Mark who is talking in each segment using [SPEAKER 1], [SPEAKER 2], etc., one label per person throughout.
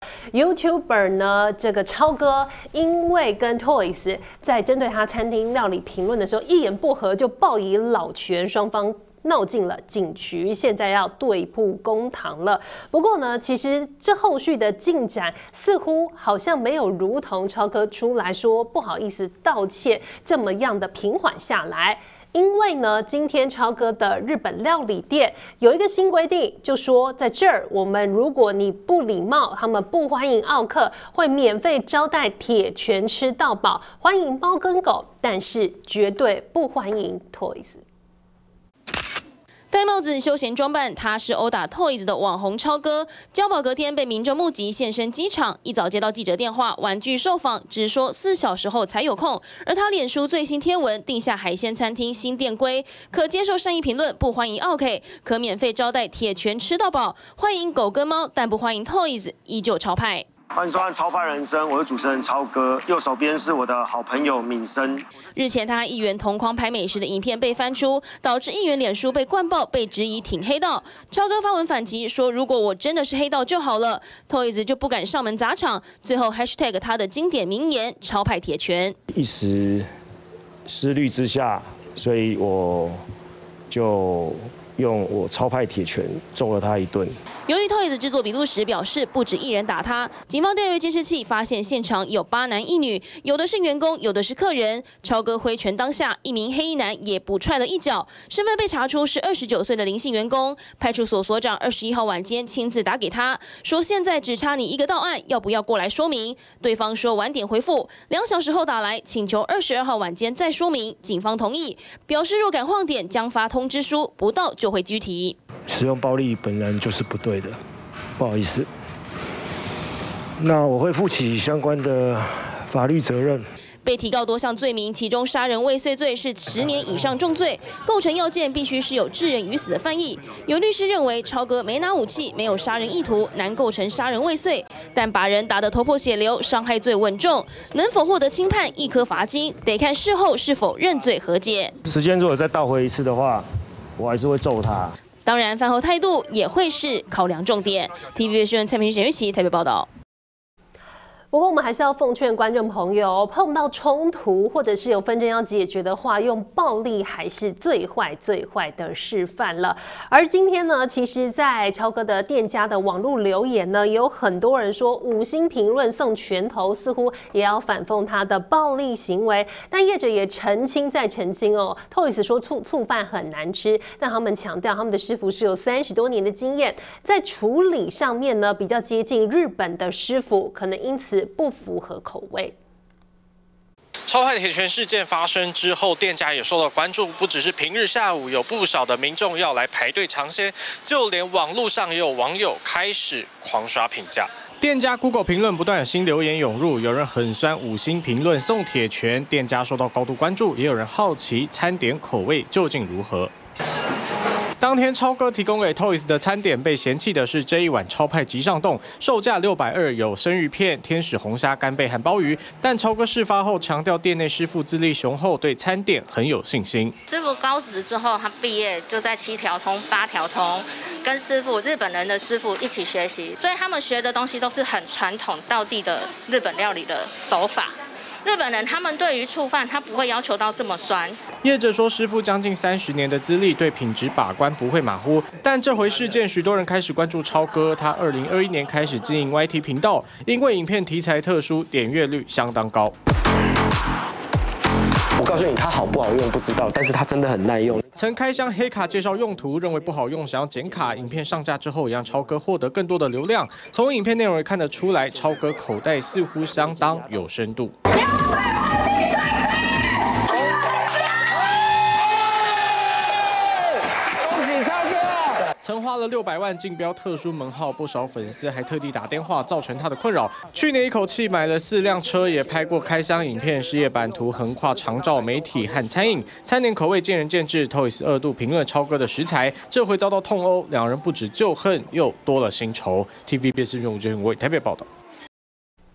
[SPEAKER 1] YouTuber 呢，这个超哥因为跟 Toys 在针对他餐厅料理评论的时候一言不合就报以老拳，双方闹进了警局，现在要对簿公堂了。不过呢，其实这后续的进展似乎好像没有如同超哥出来说不好意思道歉这么样的平缓下来。因为呢，今天超哥的日本料理店有一个新规定，就说在这儿，我们如果你不礼貌，他们不欢迎奥客，会免费招待铁拳吃到饱，欢迎猫跟狗，但是绝对不欢迎 Toys。
[SPEAKER 2] 戴帽子、休闲装扮，他是殴打 Toys 的网红超哥。交保隔天被民众目击现身机场，一早接到记者电话，婉拒受访，只说4小时后才有空。而他脸书最新贴文定下海鲜餐厅新店规，可接受善意评论，不欢迎 OK， 可免费招待铁拳吃到饱，欢迎狗跟猫，但不欢迎 Toys， 依旧超派。
[SPEAKER 3] 欢迎收看《超派人生》，我是主持人超哥，右手边是我的好朋友敏生。
[SPEAKER 2] 日前，他和议员同框拍美食的影片被翻出，导致议员脸书被灌爆，被质疑挺黑道。超哥发文反击说：“如果我真的是黑道就好了 ，Toys 就不敢上门砸场。”最后 #他的经典名言：“超派铁拳。”
[SPEAKER 3] 一时失虑之下，所以我就用我超派铁拳揍了他一顿。
[SPEAKER 2] 由于 Toys 制作笔录时表示，不止一人打他，警方调阅监视器发现现场有8男1女，有的是员工，有的是客人。超哥挥拳当下，一名黑衣男也补踹了一脚，身份被查出是29岁的林姓员工。派出所所长21号晚间亲自打给他，说现在只差你一个到案，要不要过来说明？对方说晚点回复，2小时后打来，请求22号晚间再说明。警方同意，表示若敢晃点，将发通知书，不到就会拘提。
[SPEAKER 3] 使用暴力本来就是不对的，不好意思。那我会负起相关的法律责任。
[SPEAKER 2] 被提告多项罪名，其中杀人未遂罪是10年以上重罪，构成要件必须是有致人于死的犯意。有律师认为，超哥没拿武器，没有杀人意图，难构成杀人未遂。但把人打得头破血流，伤害罪稳重，能否获得轻判1颗罚金，得看事后是否认罪和解。
[SPEAKER 3] 时间如果再倒回一次的话，我还是会揍他。
[SPEAKER 2] 当然，饭后态度也会是考量重点。TVB 新闻蔡明贤、玉琪台北报道。
[SPEAKER 1] 不过，我们还是要奉劝观众朋友，碰到冲突或者是有纷争要解决的话，用暴力还是最坏的示范了。而今天呢，其实，在超哥的店家的网络留言呢，也有很多人说5星评论送拳头，似乎也要反讽他的暴力行为。但业者也澄清再澄清哦 ，Toys 说醋饭很难吃，但他们强调他们的师傅是有30多年的经验，在处理上面呢比较接近日本的师傅，可能因此不符合口味。
[SPEAKER 4] 超派铁拳事件发生之后，店家也受到关注，不只是平日下午有不少的民众要来排队尝鲜，就连网络上也有网友开始狂刷评价。店家 Google 评论不断有新留言涌入，有人狠酸5星评论送铁拳，店家受到高度关注，也有人好奇餐点口味究竟如何。当天超哥提供给 Toys 的餐点被嫌弃的是这一碗超派极上冻，售价620，有生鱼片、天使红虾、干贝和鲍鱼。但超哥事发后强调，店内师傅资历雄厚，对餐点很有信心。
[SPEAKER 5] 师傅高职之后，他毕业就在7条通、8条通，跟师傅日本人的师傅一起学习，所以他们学的东西都是很传统道地的日本料理的手法。日本人他们对于醋饭，他不会要求到这么酸。
[SPEAKER 4] 业者说，师傅将近30年的资历，对品质把关不会马虎。但这回事件，许多人开始关注超哥。他2021年开始经营 YT 频道，因为影片题材特殊，点阅率相当高。
[SPEAKER 6] 我告诉你，它好不好用不知道，但是它真的很耐用。
[SPEAKER 4] 曾开箱黑卡介绍用途，认为不好用，想要剪卡。影片上架之后，也让超哥获得更多的流量。从影片内容也看得出来，超哥口袋似乎相当有深度。曾花了600万竞标特殊门号，不少粉丝还特地打电话，造成他的困扰。去年一口气买了4辆车，也拍过开箱影片，事业版图横跨长照、媒体和餐饮。餐点口味见仁见智 ，Toys 2度评论超哥的食材，这回遭到痛殴，两人不止旧恨，又多了新仇。TVB 新闻吴俊伟台北报道。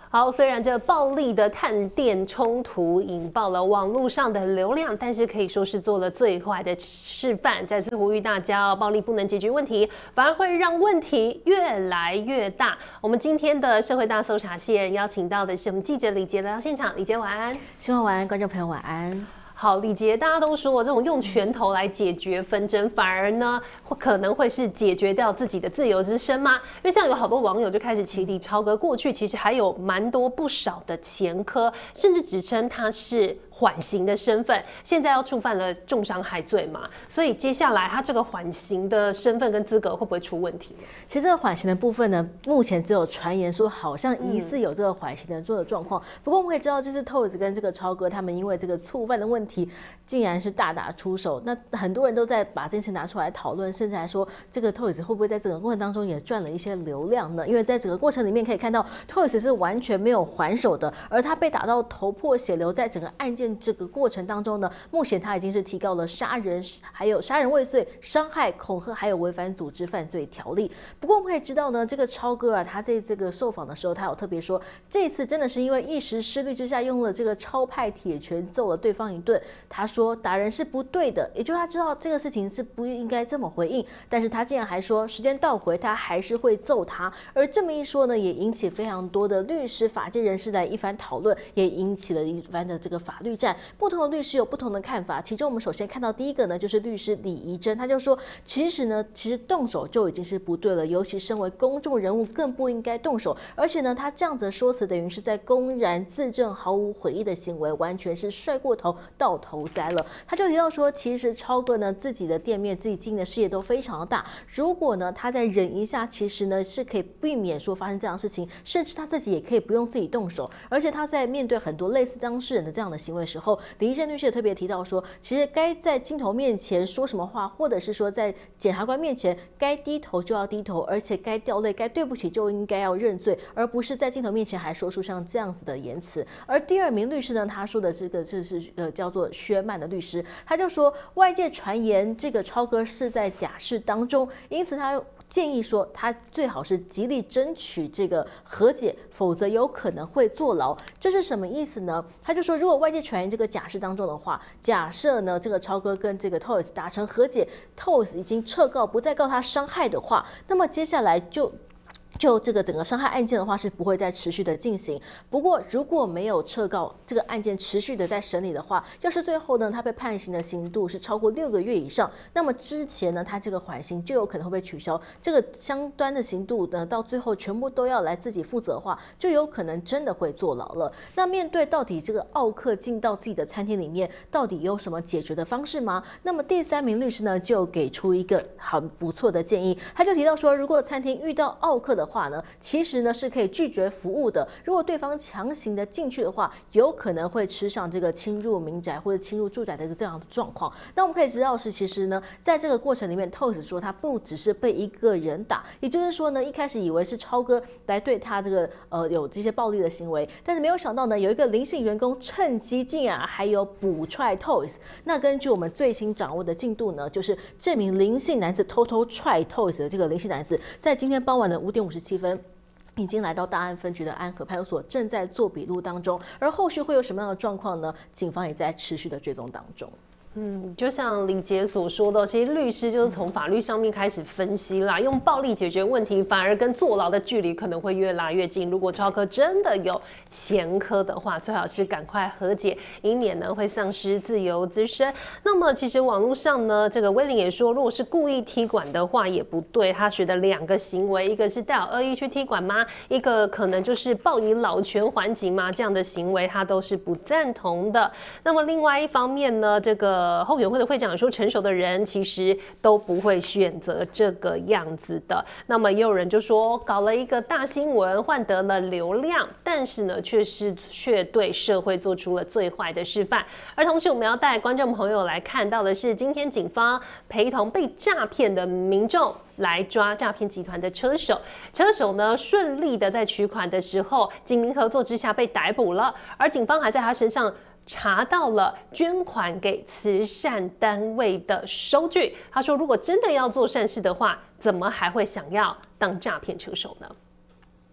[SPEAKER 1] 好，虽然这暴力的探店冲突引爆了网络上的流量，但是可以说是做了最坏的示范。再次呼吁大家，暴力不能解决问题，反而会让问题越来越大。我们今天的社会大搜查线邀请到的是我们记者李杰来到现场，李杰晚安，
[SPEAKER 7] 新闻晚安，观众朋友晚安。
[SPEAKER 1] 好，李杰，大家都说这种用拳头来解决纷争，反而呢可能会是解决掉自己的自由之身吗？因为像有好多网友就开始起底超哥，过去其实还有蛮多不少的前科，甚至指称他是缓刑的身份，现在要触犯了重伤害罪嘛，所以接下来他这个缓刑的身份跟资格会不会出问题？
[SPEAKER 7] 其实这个缓刑的部分呢，目前只有传言说好像疑似有这个缓刑的这个状况。不过我们可以知道，就是 Toyz 跟这个超哥他们因为这个触犯的问题，竟然是大打出手。那很多人都在把这件事拿出来讨论，甚至还说这个 Toyz 会不会在整个过程当中也赚了一些流量呢？因为在整个过程里面可以看到 Toyz 是完全没有还手的，而他被打到头破血流，在整个案件这个过程当中呢，目前他已经是提告了杀人，还有杀人未遂、伤害、恐吓，还有违反组织犯罪条例。不过我们可以知道呢，这个超哥啊，他在这个受访的时候，他有特别说，这一次真的是因为一时失虑之下，用了这个超派铁拳揍了对方一顿。他说打人是不对的，也就是他知道这个事情是不应该这么回应，但是他竟然还说时间倒回他还是会揍他。而这么一说呢，也引起非常多的律师、法界人士的一番讨论，也引起了一番的这个法律战。不同的律师有不同的看法，其中我们首先看到第一个呢，就是律师李怡珍，他就说，其实动手就已经是不对了，尤其身为公众人物更不应该动手，而且呢，他这样子的说辞等于是在公然自证毫无悔意的行为，完全是摔过头，到头栽了。他就提到说，其实超哥呢自己的店面、自己经营的事业都非常的大，如果呢他再忍一下，其实呢是可以避免说发生这样的事情，甚至他自己也可以不用自己动手。而且他在面对很多类似当事人的这样的行为的时候，李怡珍律师也特别提到说，其实该在镜头面前说什么话，或者是说在检察官面前该低头就要低头，而且该掉泪、该对不起就应该要认罪，而不是在镜头面前还说出像这样子的言辞。而第二名律师呢，他说的这个就是叫做薛曼的律师，他就说外界传言这个超哥是在假释当中，因此他建议说，他最好是极力争取这个和解，否则有可能会坐牢。这是什么意思呢？他就说，如果外界传言这个假释当中的话，假设呢这个超哥跟这个 Toyz 达成和解， Toyz 已经撤告，不再告他伤害的话，那么接下来就这个整个伤害案件的话是不会再持续的进行。不过如果没有撤告，这个案件持续的在审理的话，要是最后呢他被判刑的刑度是超过6个月以上，那么之前呢他这个缓刑就有可能会被取消，这个相关的刑度呢到最后全部都要来自己负责的话，就有可能真的会坐牢了。那面对到底这个奥客进到自己的餐厅里面，到底有什么解决的方式吗？那么第三名律师呢就给出一个很不错的建议，他就提到说，如果餐厅遇到奥客的话呢，其实呢是可以拒绝服务的。如果对方强行的进去的话，有可能会吃上这个侵入民宅或者侵入住宅的这样的状况。那我们可以知道是，其实呢，在这个过程里面 ，Toyz 说他不只是被一个人打，也就是说呢，一开始以为是超哥来对他这个有这些暴力的行为，但是没有想到呢，有一个林姓员工趁机竟然还有补踹 Toyz。那根据我们最新掌握的进度呢，就是这名林姓男子偷偷踹 Toyz 的这个林姓男子，在今天傍晚的5点57分。已经来到大安分局的安和派出所，正在做笔录当中。而后续会有什么样的状况呢？警方也在持续的追踪当中。
[SPEAKER 1] 就像李杰所说的，其实律师就是从法律上面开始分析啦，用暴力解决问题，反而跟坐牢的距离可能会越拉越近。如果超哥真的有前科的话，最好是赶快和解，以免呢会丧失自由之身。那么其实网络上呢，这个威廉也说，如果是故意踢馆的话也不对。他学的2个行为，一个是带有恶意去踢馆吗？一个可能就是抱以老拳还击吗？这样的行为他都是不赞同的。那么另外一方面呢，这个后援会的会长说，成熟的人其实都不会选择这个样子的。那么也有人就说，搞了一个大新闻，换得了流量，但是呢，却对社会做出了最坏的示范。而同时，我们要带观众朋友来看到的是，今天警方陪同被诈骗的民众来抓诈骗集团的车手。车手呢，顺利的在取款的时候，警民合作之下被逮捕了，而警方还在他身上查到了捐款给慈善单位的收据。他说，如果真的要做善事的话，怎么还会想要当诈骗车手呢？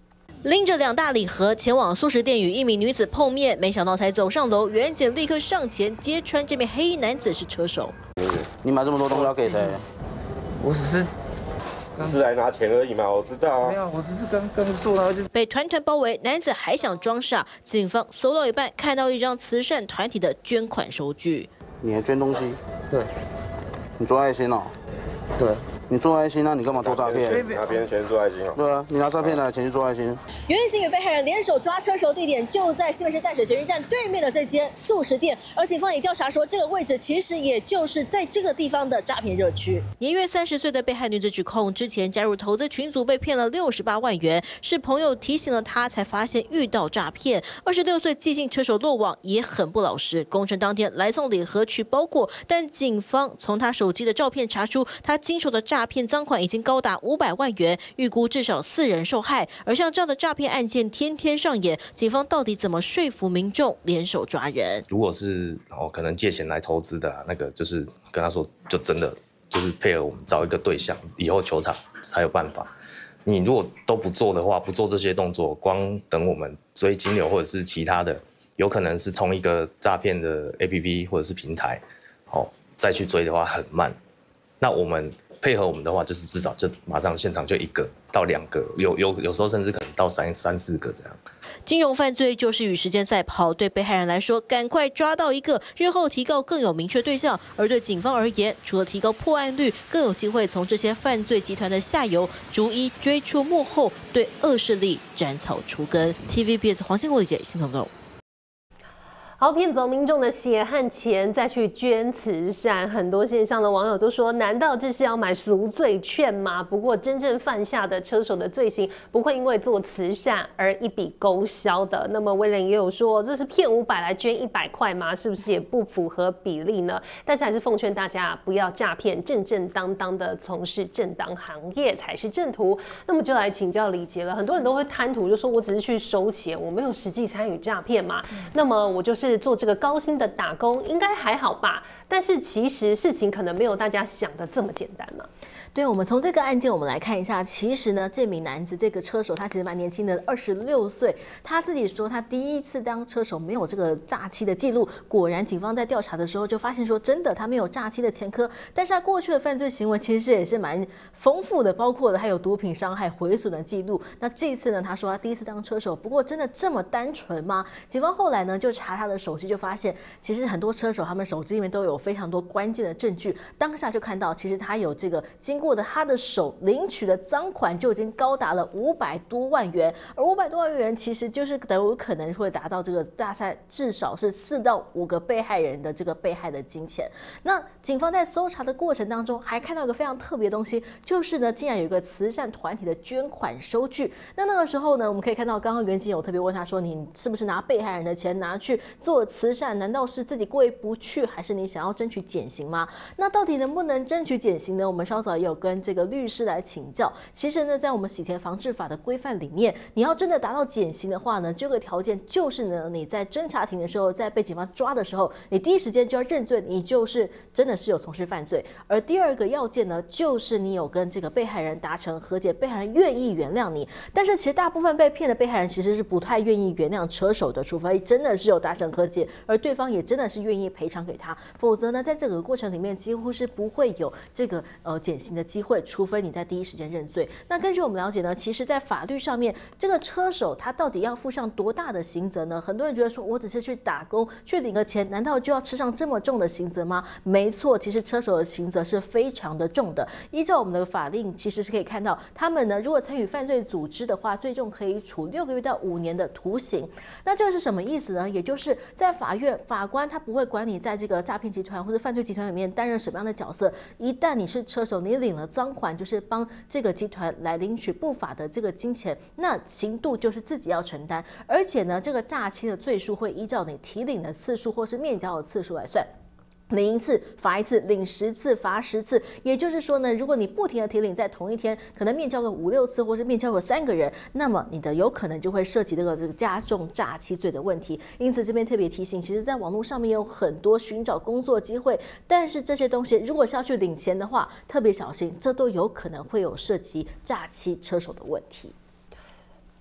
[SPEAKER 7] 拎着2大礼盒前往素食店与一名女子碰面，没想到才走上楼，袁检立刻上前揭穿这名黑衣男子是车手。
[SPEAKER 8] 你买这么多东西要给谁？
[SPEAKER 9] 我只是来拿钱而已嘛，我知道啊。没有，我只是刚做到就
[SPEAKER 7] 被团团包围，男子还想装傻，警方搜到一半看到一张慈善团体的捐款收据。
[SPEAKER 8] 你还捐东西？
[SPEAKER 9] 对。
[SPEAKER 8] 你做爱心哦？
[SPEAKER 9] 对。
[SPEAKER 8] 你做爱心，那你干嘛做诈骗？
[SPEAKER 9] 拿别人钱做爱心哦。
[SPEAKER 8] 对啊，你拿诈骗来的钱去做爱心。
[SPEAKER 7] 远警与被害人联手抓车手地点就在新北市淡水捷运站对面的这间素食店，而警方也调查说，这个位置其实也就是在这个地方的诈骗热区。年约30岁的被害女子指控，之前加入投资群组被骗了68万元，是朋友提醒了她才发现遇到诈骗。26岁寄信车手落网也很不老实，工程当天来送礼盒取包裹，但警方从他手机的照片查出，他经手的诈骗赃款已经高达500万元，预估至少4人受害。而像这样的诈骗案件天天上演，警方到底怎么说服民众联手抓人？
[SPEAKER 10] 如果是可能借钱来投资的那个就是跟他说，就真的就是配合我们找一个对象，以后球场才有办法。你如果都不做的话，不做这些动作，光等我们追金流或者是其他的，有可能是同一个诈骗的 APP 或者是平台，再去追的话很慢。那我们配合我们的话，就是至少就马上现场就1个到2个，有时候甚至可能到3、4个这样。
[SPEAKER 7] 金融犯罪就是与时间赛跑，对被害人来说，赶快抓到一个，日后提告更有明确对象；而对警方而言，除了提高破案率，更有机会从这些犯罪集团的下游逐一追出幕后，对恶势力斩草除根。TVBS 黄信国理解新闻报道。
[SPEAKER 1] 好，骗走民众的血和钱，再去捐慈善。很多线上的网友都说，难道这是要买赎罪券吗？不过，真正犯下的车手的罪行，不会因为做慈善而一笔勾销的。那么，威廉也有说，这是骗500来捐100块吗？是不是也不符合比例呢？但是还是奉劝大家不要诈骗，正正当当的从事正当行业才是正途。那么就来请教李杰了。很多人都会贪图，就说我只是去收钱，我没有实际参与诈骗嘛。那么我就是做这个高薪的打工，应该还好吧？但是其实事情可能没有大家想的这么简单嘛。
[SPEAKER 7] 对，我们从这个案件我们来看一下，其实呢，这名男子这个车手他其实蛮年轻的，26岁。他自己说他第一次当车手没有这个诈欺的记录，果然警方在调查的时候就发现说，真的他没有诈欺的前科，但是他过去的犯罪行为其实也是蛮丰富的，包括了还有毒品伤害、毁损的记录。那这一次呢，他说他第一次当车手，不过真的这么单纯吗？警方后来呢就查他的手机，就发现其实很多车手他们手机里面都有非常多关键的证据，当下就看到其实他有这个经过的他的手领取的赃款就已经高达了500多万元，而500多万元其实就是有可能会达到这个大概至少是4到5个被害人的这个被害的金钱。那警方在搜查的过程当中，还看到一个非常特别的东西，就是呢，竟然有一个慈善团体的捐款收据。那个时候呢，我们可以看到，刚刚袁警有特别问他说，你是不是拿被害人的钱拿去做慈善？难道是自己过意不去，还是你想要争取减刑吗？那到底能不能争取减刑呢？我们稍早也有跟这个律师来请教。其实呢，在我们洗钱防治法的规范里面，你要真的达到减刑的话呢，这个条件就是呢，你在侦查庭的时候，在被警方抓的时候，你第一时间就要认罪，你就是真的是有从事犯罪。而第二个要件呢，就是你有跟这个被害人达成和解，被害人愿意原谅你。但是其实大部分被骗的被害人其实是不太愿意原谅车手的，除非真的是有达成和解，而对方也真的是愿意赔偿给他，否则呢，在这个过程里面几乎是不会有这个减刑的机会，除非你在第一时间认罪。那根据我们了解呢，其实在法律上面，这个车手他到底要负上多大的刑责呢？很多人觉得说，我只是去打工去领个钱，难道就要吃上这么重的刑责吗？没错，其实车手的刑责是非常的重的。依照我们的法令，其实是可以看到，他们呢如果参与犯罪组织的话，最重可以处6个月到5年的徒刑。那这个是什么意思呢？也就是在法院，法官他不会管你在这个诈骗集团或者犯罪集团里面担任什么样的角色，一旦你是车手，你领了赃款，就是帮这个集团来领取不法的这个金钱，那刑度就是自己要承担。而且呢，这个诈欺的罪数会依照你提领的次数或是面交的次数来算。领1次罚1次，领10次罚10次。也就是说呢，如果你不停的提领，在同一天可能面交个5、6次，或是面交个3个人，那么你的有可能就会涉及这个加重诈欺罪的问题。因此这边特别提醒，其实在网络上面有很多寻找工作机会，但是这些东西如果是要去领钱的话，特别小心，这都有可能会有涉及诈欺车手的问题。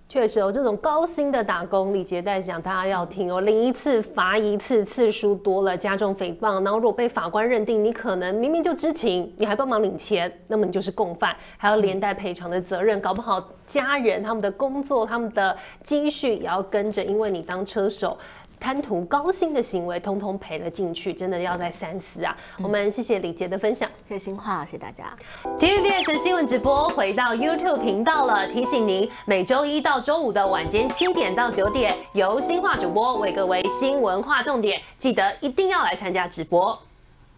[SPEAKER 1] 确实有这种高薪的打工，李杰在讲，大家要听哦，领一次罚一次，次数多了加重诽谤，然后如果被法官认定你可能明明就知情，你还帮忙领钱，那么你就是共犯，还要连带赔偿的责任，搞不好家人他们的工作、他们的积蓄也要跟着，因为你当车手。贪图高薪的行为，通通赔了进去，真的要再三思啊！我们谢谢李杰的分享，
[SPEAKER 7] 谢谢新化，谢谢大家。
[SPEAKER 1] TVBS 新闻直播回到 YouTube 频道了，提醒您每周一到周五的晚间7点到9点，由新化主播为各位新闻划重点，记得一定要来参加直播。